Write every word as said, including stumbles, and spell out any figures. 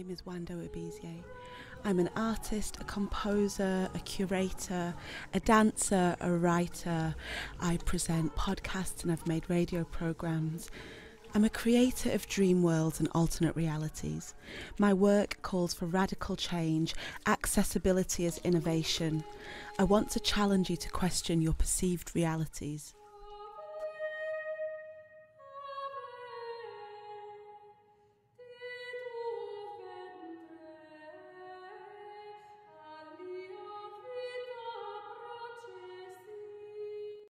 name is Nwando Ebizie. I'm an artist, a composer, a curator, a dancer, a writer. I present podcasts and I've made radio programs. I'm a creator of dream worlds and alternate realities. My work calls for radical change, accessibility as innovation. I want to challenge you to question your perceived realities.